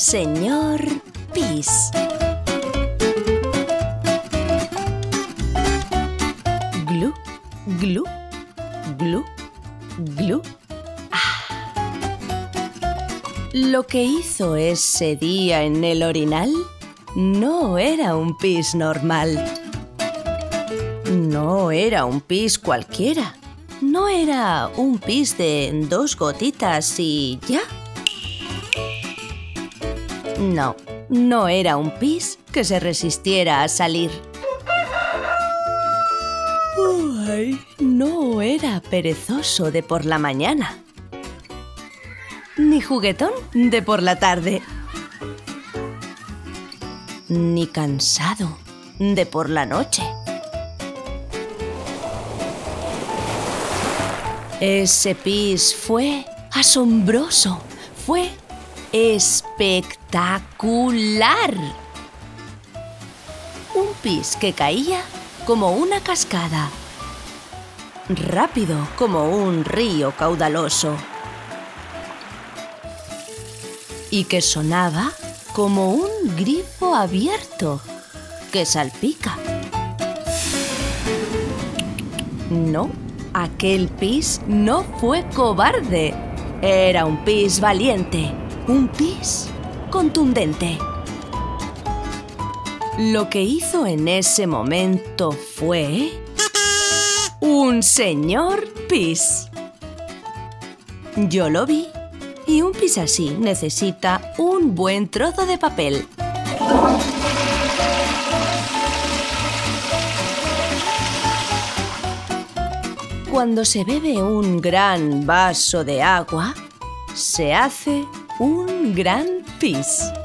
señor Pis. Glu, glu, glu, glu. Lo que hizo ese día en el orinal no era un pis normal. No era un pis cualquiera. No era un pis de 2 gotitas y ya. No, no era un pis que se resistiera a salir. Ay, no era perezoso de por la mañana. Ni juguetón de por la tarde. Ni cansado de por la noche. Ese pis fue asombroso, fue espectacular. Un pis que caía como una cascada, rápido como un río caudaloso, y que sonaba como un grifo abierto que salpica. No, aquel pis no fue cobarde. Era un pis valiente, un pis contundente. Lo que hizo en ese momento fue un señor pis. Yo lo vi. Y un pis así necesita un buen trozo de papel. Cuando se bebe un gran vaso de agua, se hace un gran pis.